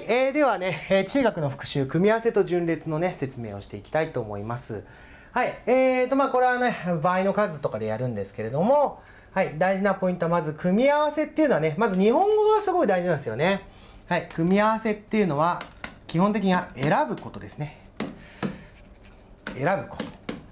ではね、中学の復習、組み合わせと順列のね、説明をしていきたいと思います。はい。これはね、倍の数とかでやるんですけれども、はい。大事なポイントは、まず、組み合わせっていうのはね、まず日本語がすごい大事なんですよね。はい。組み合わせっていうのは、基本的には選ぶことですね。選ぶこと。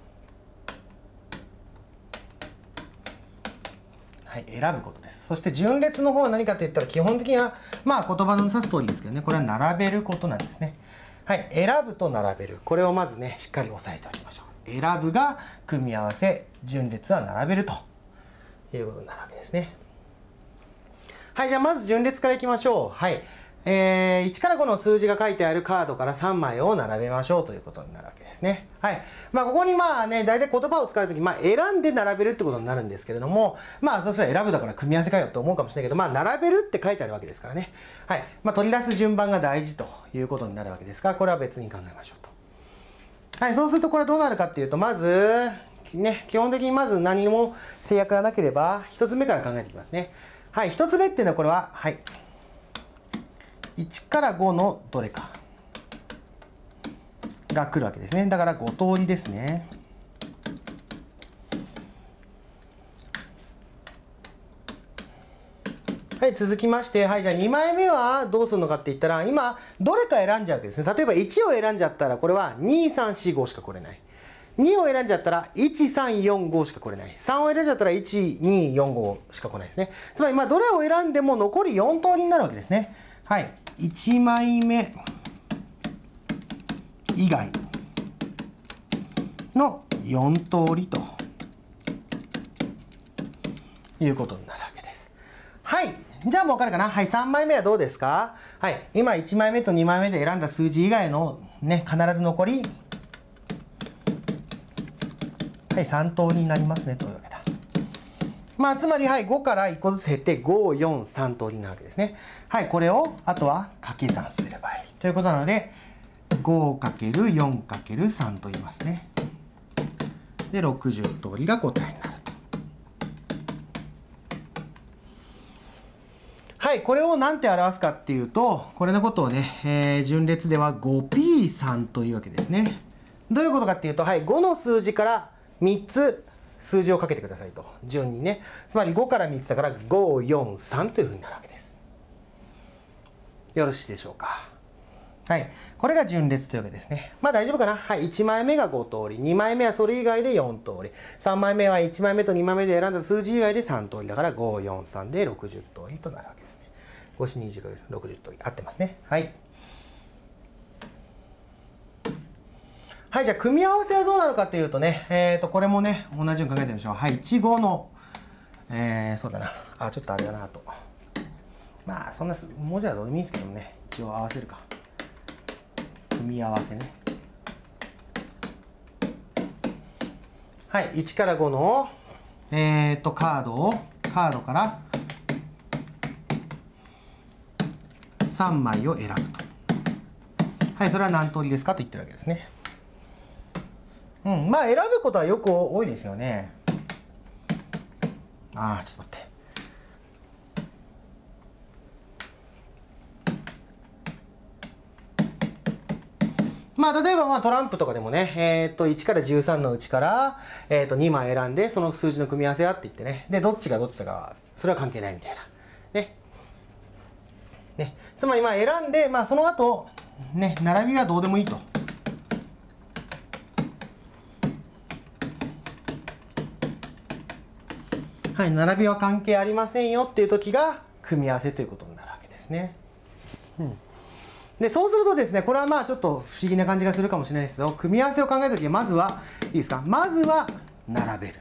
はい、選ぶことです。そして順列の方は何かといったら基本的には、まあ言葉の指す通りですけどね、これは並べることなんですね。はい、選ぶと並べる。これをまずね、しっかり押さえておきましょう。選ぶが組み合わせ、順列は並べるということになるわけですね。はい、じゃあまず順列からいきましょう。はい。1から5の数字が書いてあるカードから3枚を並べましょうということになるわけですね。はい。まあ、ここにまあね、大体言葉を使うとき、まあ、選んで並べるってことになるんですけれども、まあ、そしたら選ぶだから組み合わせかよと思うかもしれないけど、まあ、並べるって書いてあるわけですからね。はい。まあ、取り出す順番が大事ということになるわけですが、これは別に考えましょうと。はい。そうすると、これはどうなるかっていうと、まず、ね、基本的にまず何も制約がなければ、1つ目から考えていきますね。はい。1つ目っていうのは、これは、はい。1から5のどれかが来るわけですね。だから5通りですね。はい、続きまして、はい、じゃあ2枚目はどうするのかって言ったら、今、どれか選んじゃうわけですね。例えば1を選んじゃったら、これは2、3、4、5しか来れない。2を選んじゃったら、1、3、4、5しか来れない。3を選んじゃったら、1、2、4、5しか来ないですね。つまり、まあ、どれを選んでも残り4通りになるわけですね。はい。1枚目以外の4通りということになるわけです。はい。じゃあもう分かるかな。はい。3枚目はどうですか。はい。今1枚目と2枚目で選んだ数字以外のね、必ず残り、はい、3通りになりますねというわけだ。まあ、つまり、はい、5から1個ずつ減って、5、4、3通りなわけですね。はい、これを、あとは掛け算すればいい。ということなので、5×4×3 と言いますね。で、60通りが答えになると。はい、これを何て表すかっていうと、これのことをね、順列では 5p3 というわけですね。どういうことかっていうと、はい、5の数字から3つ、数字をかけてくださいと。順にね。つまり5から3つだから5、4、3というふうになるわけです。よろしいでしょうか。はい。これが順列というわけですね。まあ大丈夫かな。はい。1枚目が5通り。2枚目はそれ以外で4通り。3枚目は1枚目と2枚目で選んだ数字以外で3通り。だから5、4、3で60通りとなるわけですね。5、4、20です。60通り。合ってますね。はい。はい、じゃあ組み合わせはどうなるかというとね、これもね、同じように考えてみましょう。はい、1、5の、そうだな。あ、ちょっとあれだなと。まあ、そんな文字はどうでもいいんですけどね。一応合わせるか。組み合わせね。はい、1から5の、カードから3枚を選ぶと。はい、それは何通りですかと言ってるわけですね。うん、まあ選ぶことはよく多いですよね。ああ、ちょっと待って。まあ例えばまあトランプとかでもね、1から13のうちから、2枚選んで、その数字の組み合わせはって言ってね。で、どっちがどっちだか、それは関係ないみたいな。ね。ね。つまりまあ選んで、まあその後、ね、並びはどうでもいいと。はい、並びは関係ありませんよっていう時が組み合わせということになるわけですね。うん、でそうするとですね、これはまあちょっと不思議な感じがするかもしれないですけど、組み合わせを考えた時はまずはいいですか、まずは並べる。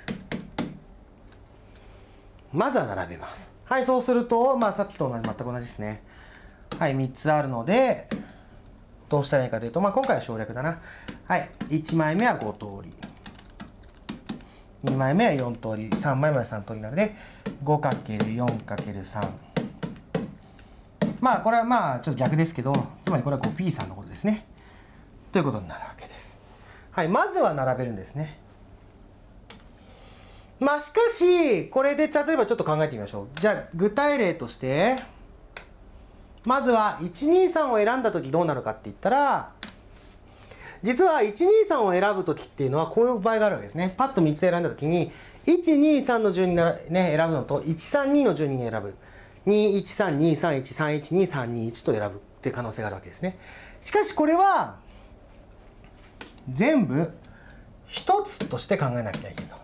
まずは並べます。はい、そうすると、まあさっきと全く同じですね。はい、3つあるので、どうしたらいいかというと、まあ今回は省略だな。はい、1枚目は5通り。2枚目は4通り、3枚目は3通りなので、5×4×3。まあ、これはまあ、ちょっと逆ですけど、つまりこれは 5p さんのことですね。ということになるわけです。はい、まずは並べるんですね。まあ、しかし、これで例えばちょっと考えてみましょう。じゃあ、具体例として、 まずは123を選んだ時どうなるかって言ったら、実は123を選ぶ時っていうのはこういう場合があるわけですね。パッと3つ選んだ時に123の順にね、選ぶのと132の順に選ぶ。21323131232と選ぶっていう可能性があるわけですね。しかしこれは全部一つとして考えなきゃいけないと。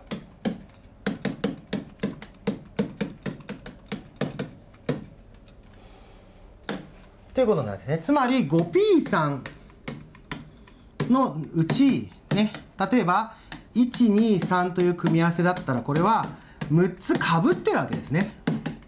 ということになるんですね。つまり 5P3 のうち、ね、例えば123という組み合わせだったらこれは6つかぶってるわけですね。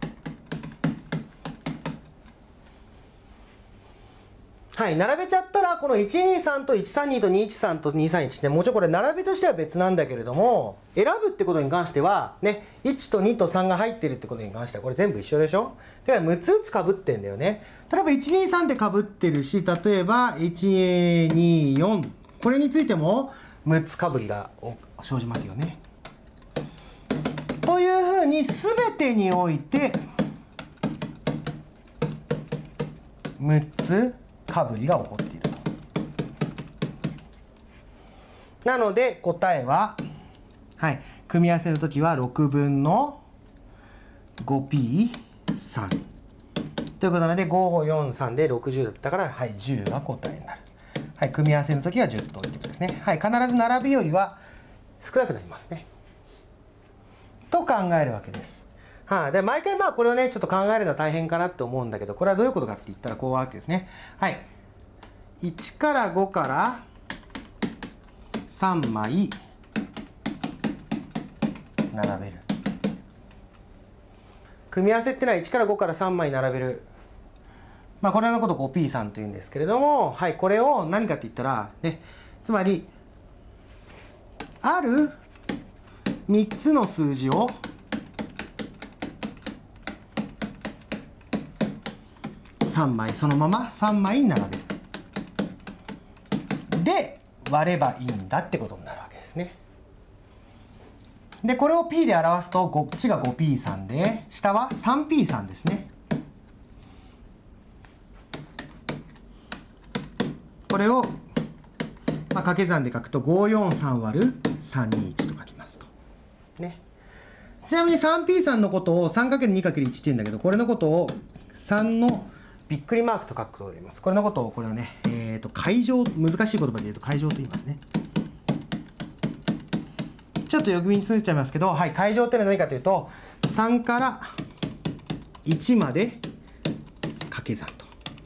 はい、並べちゃったらこの123と132と213と231ってもちろんこれ並べとしては別なんだけれども、選ぶってことに関してはね、1と2と3が入ってるってことに関してはこれ全部一緒でしょ。だから6つずつかぶってんだよね。例えば123ってかぶってるし、例えば124これについても6つかぶりが生じますよね。というふうに全てにおいて6つかぶりが起こっていると。なので答えは、はい、組み合わせるときは6分の 5P3 ということなので543で60だったから、はい、10が答えになる。はい、組み合わせのときは10ということですね。はい、必ず並びよりは少なくなりますね。と考えるわけです。はい、で毎回まあこれをねちょっと考えるのは大変かなって思うんだけど、これはどういうことかって言ったらこうわけですね。はい、1から5から3枚並べる。組み合わせってのは1から5から3枚並べる。まあこれのことを 5P3 というんですけれども、はい、これを何かって言ったらね、つまりある3つの数字を3枚そのまま3枚並べる。で割ればいいんだってことになるわけですね。でこれを P で表すとこっちが 5P3 で下は 3P3 ですね。これを、まあ、掛け算で書くと543割る321と書きますと。ね。ちなみに 3P3 のことを 3×2×1 って言うんだけど、これのことを3のびっくりマークと書くことがあります。これのことをこれはね、階乗、難しい言葉で言うと階乗と言いますね。ちょっと呼びについちゃいますけど、はい、階乗ってのは何かというと3から1まで掛け算と。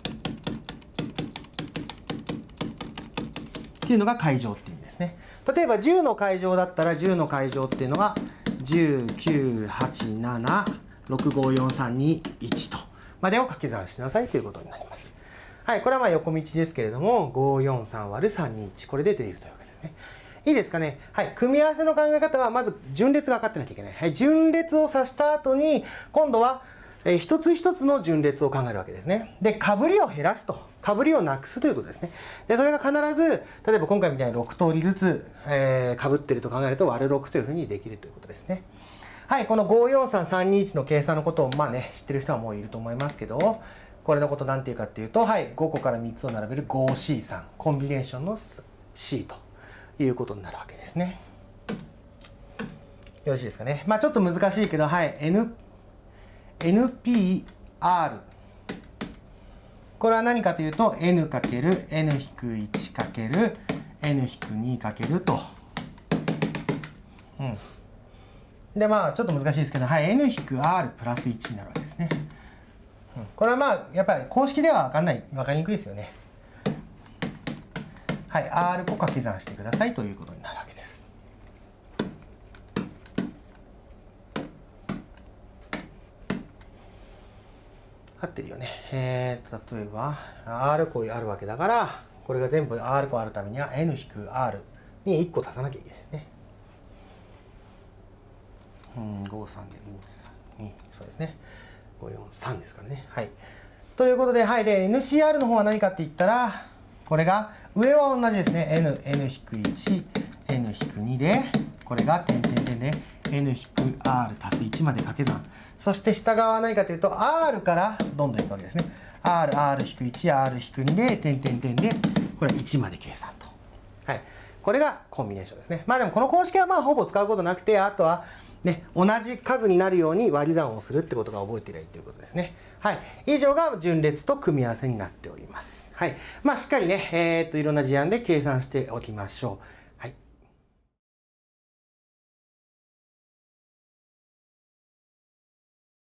っていうのが階乗っていうんですね。例えば10の階乗だったら10の階乗っていうのが198765432とまでを掛け算しなさいということになります。はい、これはまあ横道ですけれども543割る321これで出ているというわけですね。いいですかね。はい、組み合わせの考え方はまず順列が分かってなきゃいけない。はい、順列を指した後に今度は一つ一つの順列を考えるわけですね。で、かぶりを減らすと。かぶりをなくすということですね。で、それが必ず、例えば今回みたいに6通りずつ、かぶってると考えると割る6というふうにできるということですね。はい、この543321の計算のことをまあね、知ってる人はもういると思いますけど、これのことなんていうかっていうと、はい、5個から3つを並べる 5C3、コンビネーションの C ということになるわけですね。よろしいですかね。まあちょっと難しいけど、はい、NPR これは何かというと n×n-1×n-2× と、でまあちょっと難しいですけど、はい、n-r プラス1になるわけですね。これはまあやっぱり公式では分かりにくいですよね。はい、r 個掛け算してくださいということになるわけです。合ってるよね。例えば r 個あるわけだから、これが全部 r 個あるためには n-r に1個足さなきゃいけないですね。53で232、そうですね。543ですからね。はい。ということで、はい。で、NCR の方は何かって言ったら、これが、上は同じですね。n-1、n-2 で、これが点々点で n-r 足す1まで掛け算。そして下側は何かというと r からどんどんいくわけですね。r、r-1、r-2 で点々点でこれは1まで計算と。はい。これがコンビネーションですね。まあでもこの公式はまあほぼ使うことなくて、あとはね、同じ数になるように割り算をするってことが覚えていればいいということですね。はい。以上が順列と組み合わせになっております。はい。まあしっかりね、いろんな事案で計算しておきましょう。